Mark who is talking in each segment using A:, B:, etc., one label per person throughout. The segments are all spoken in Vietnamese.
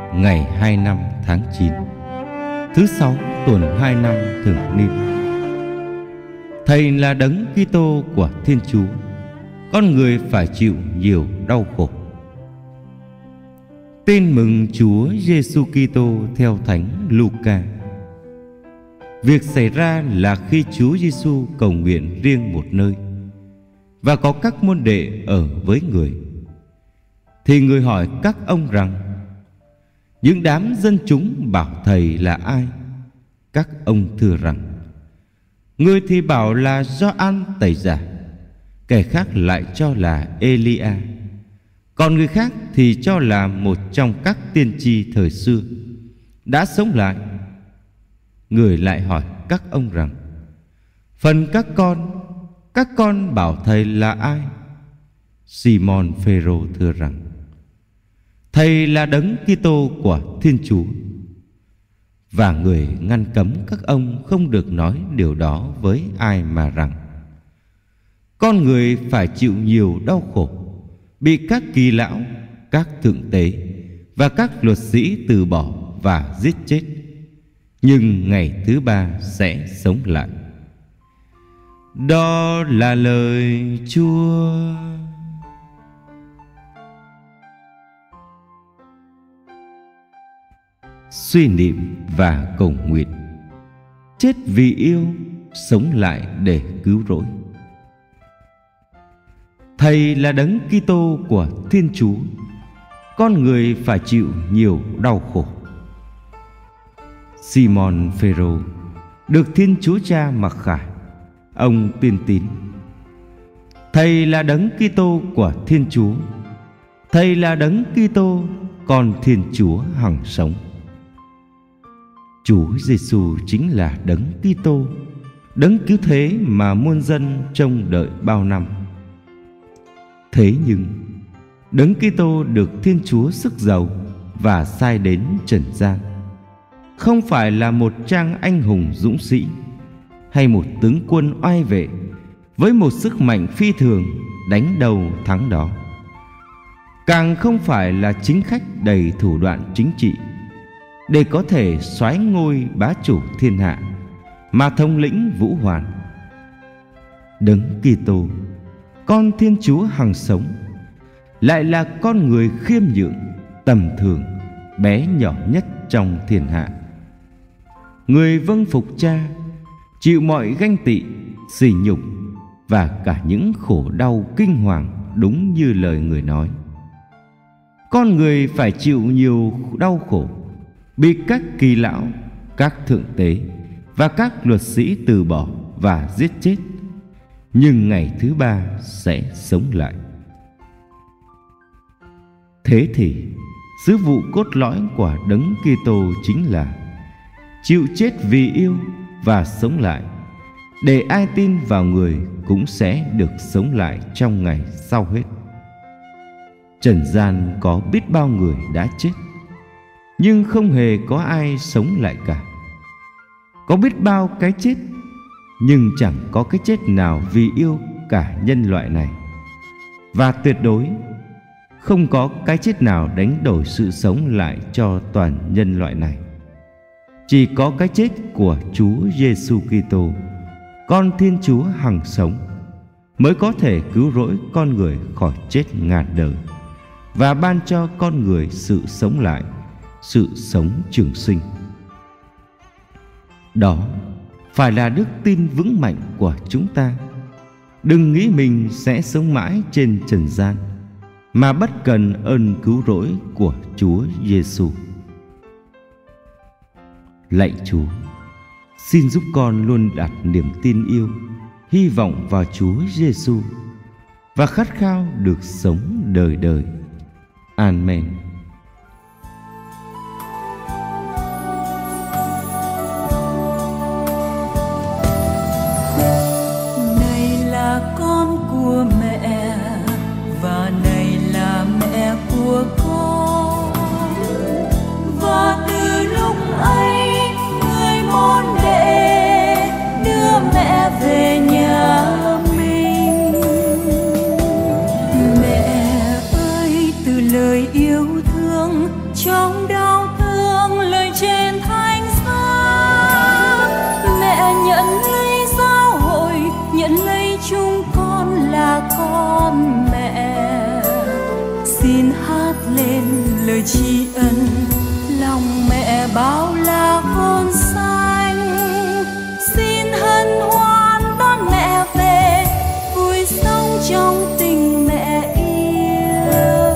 A: ngày 25 tháng 9, thứ 6 tuần 2 năm thường niên. Thầy là Đấng Kitô của Thiên Chúa, con người phải chịu nhiều đau khổ. Tin mừng Chúa Giêsu Kitô theo Thánh Luca. Việc xảy ra là khi Chúa Giêsu cầu nguyện riêng một nơi và có các môn đệ ở với người, thì người hỏi các ông rằng: những đám dân chúng bảo thầy là ai? Các ông thưa rằng: người thì bảo là Gioan Tẩy Giả, kẻ khác lại cho là Elia, còn người khác thì cho là một trong các tiên tri thời xưa đã sống lại. Người lại hỏi các ông rằng: phần các con bảo thầy là ai? Simon Phêrô thưa rằng: thầy là Đấng Kitô của Thiên Chúa. Và người ngăn cấm các ông không được nói điều đó với ai, mà rằng: con người phải chịu nhiều đau khổ, bị các kỳ lão, các thượng tế và các luật sĩ từ bỏ và giết chết, nhưng ngày thứ ba sẽ sống lại. Đó là lời Chúa. Suy niệm và cầu nguyện. Chết vì yêu, sống lại để cứu rỗi. Thầy là Đấng Kitô của Thiên Chúa, con người phải chịu nhiều đau khổ. Simon Phêrô được Thiên Chúa Cha mặc khải, ông tuyên tín: thầy là Đấng Kitô của Thiên Chúa, thầy là Đấng Kitô, con Thiên Chúa hằng sống. Chúa Giêsu chính là Đấng Kitô, Đấng cứu thế mà muôn dân trông đợi bao năm. Thế nhưng Đấng Kitô được Thiên Chúa sức giàu và sai đến trần gian không phải là một trang anh hùng dũng sĩ hay một tướng quân oai vệ với một sức mạnh phi thường đánh đầu thắng đó, càng không phải là chính khách đầy thủ đoạn chính trị để có thể soái ngôi bá chủ thiên hạ mà thống lĩnh vũ hoàn. Đấng Kitô, con Thiên Chúa hằng sống, lại là con người khiêm nhượng, tầm thường, bé nhỏ nhất trong thiên hạ. Người vâng phục Cha, chịu mọi ganh tị, sỉ nhục và cả những khổ đau kinh hoàng, đúng như lời người nói. Con người phải chịu nhiều đau khổ, bị các kỳ lão, các thượng tế và các luật sĩ từ bỏ và giết chết, nhưng ngày thứ ba sẽ sống lại. Thế thì sứ vụ cốt lõi của Đấng Kitô chính là chịu chết vì yêu và sống lại, để ai tin vào người cũng sẽ được sống lại trong ngày sau hết. Trần gian có biết bao người đã chết, nhưng không hề có ai sống lại cả. Có biết bao cái chết, nhưng chẳng có cái chết nào vì yêu cả nhân loại này. Và tuyệt đối không có cái chết nào đánh đổi sự sống lại cho toàn nhân loại này. Chỉ có cái chết của Chúa Giêsu Kitô, con Thiên Chúa hằng sống, mới có thể cứu rỗi con người khỏi chết ngàn đời và ban cho con người sự sống lại, sự sống trường sinh. Đó phải là đức tin vững mạnh của chúng ta. Đừng nghĩ mình sẽ sống mãi trên trần gian mà bất cần ơn cứu rỗi của Chúa Giêsu. Lạy Chúa, xin giúp con luôn đặt niềm tin yêu, hy vọng vào Chúa Giêsu và khát khao được sống đời đời. Amen.
B: Này là con của mẹ và này là mẹ của con, và từ lúc ấy người môn đệ đưa mẹ về nhà mình. Mẹ ơi, từ lời yêu thương trong đau ân lòng mẹ bao la khôn xanh, xin hân hoan đón mẹ về vui sống trong tình mẹ yêu.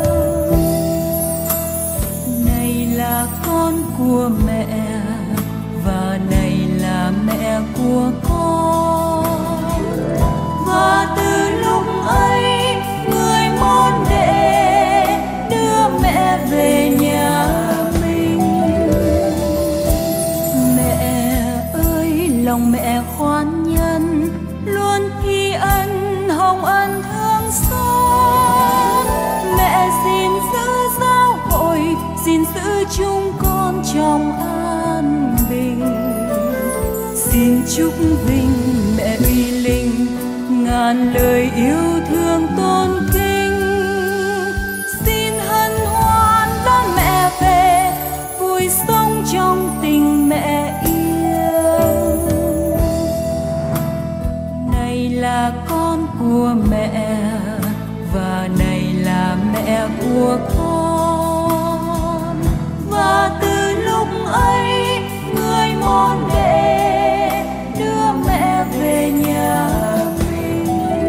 B: Này là con của mẹ và này là mẹ của con, và từ lúc ấy người môn đệ đưa mẹ về nhà mình. Mẹ ơi lòng mẹ khoan nhân, luôn tri ân hồng ân thương xót. Mẹ xin giữ giáo hội, xin giữ chúng con trong an bình. Xin chúc vinh mẹ uy linh, ngàn lời yêu thương tôn kính. Xin hân hoan đón mẹ về vui sống trong tình mẹ yêu. Này là con của mẹ và này là mẹ của con, và từ lúc ấy người môn đệ đưa mẹ về nhà mình.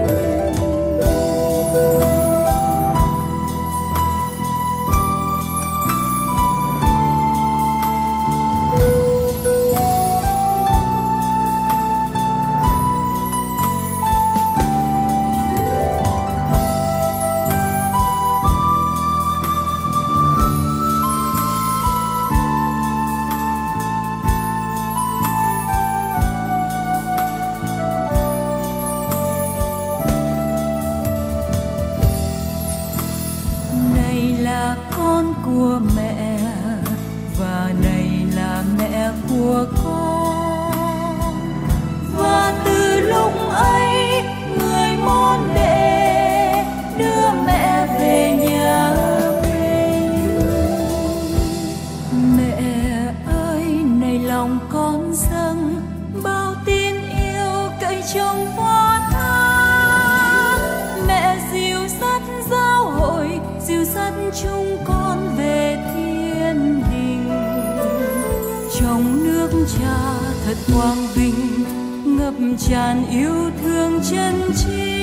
B: Này là con của mẹ và này là mẹ của con, và từ lúc ấy người môn đệ đưa mẹ về nhà mình. Mẹ ơi này lòng con dâng bao tin yêu cậy trong hoa thắm. Mẹ dìu dắt giáo hội, dìu dắt chúng con về thiên đình. Trong nước cha thật quang vinh, ngập tràn yêu thương chân chính.